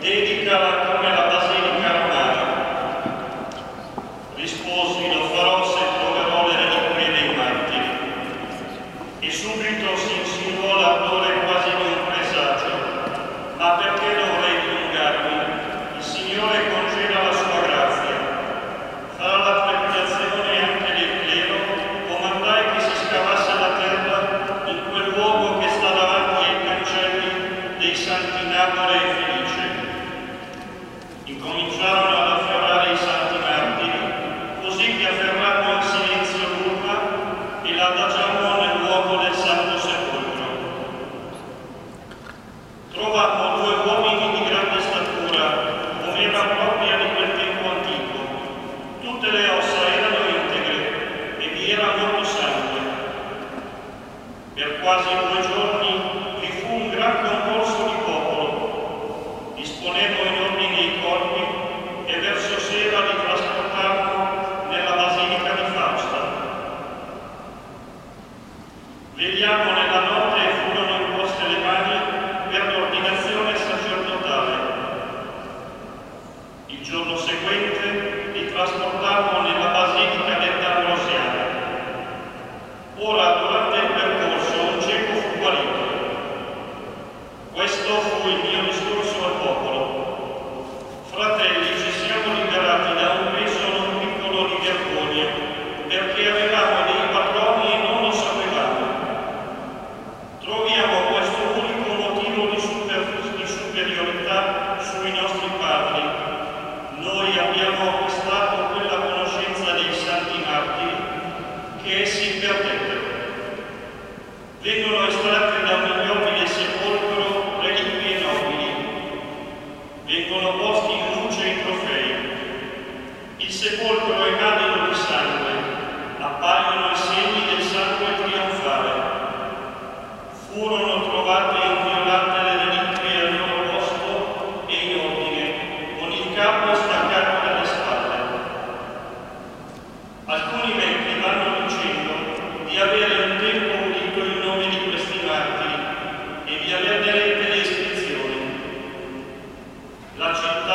dedicala come la Basilica Romana. Risposi: lo farò se troverò le reliquie dei martiri. E subito si insinuò l'ardore quasi di un presagio. Ma perché dovrei dilungarmi? Il Signore conceda la sua grazia. Fra la trepidazione anche del clero, comandai che si scavasse la terra in quel luogo che sta davanti ai cancelli dei Santi Nabore e Felice. Incominciarono ad afferrare i Santi Martiri, così che afferrammo in silenzio l'urna e l'adagiammo nel luogo del Santo Sepolcro. Trovammo due uomini di grande statura, come era propria di quel tempo antico. Tutte le ossa erano integre e vi era molto sangue. Per quasi 2 giorni vi fu un gran concorso di popolo. Disponemmo in ordine i corpi e verso sera li trasportammo nella Basilica di Fausta. Vegliamo nella notte e furono imposte le mani per l'ordinazione sacerdotale. Il giorno seguente li trasportammo nella Basilica dell'Ambrosiano. Ora, durante il percorso, un cieco fu guarito. Questo fu il mio discorso al popolo. Fratelli, ci siamo liberati da un peso non piccolo di vergogna, perché avevamo dei patroni e non lo sapevamo. Troviamo questo unico motivo di superiorità sui nostri padri. Noi abbiamo acquistato quella conoscenza dei Santi Martiri che essi perdettero. Vengono estratte da un ignobile sepolcro reliquie nobili. Vengono posti in luce i trofei. Il sepolcro è manido di sangue. Appaiono i segni del sangue trionfale. Furono trovate inviolate le reliquie al loro posto e in ordine, con il capo staccato dalle spalle. Alcuni vecchi vanno dicendo di avere un tempo udito il nome di questi martiri e di averne lette le iscrizioni. La città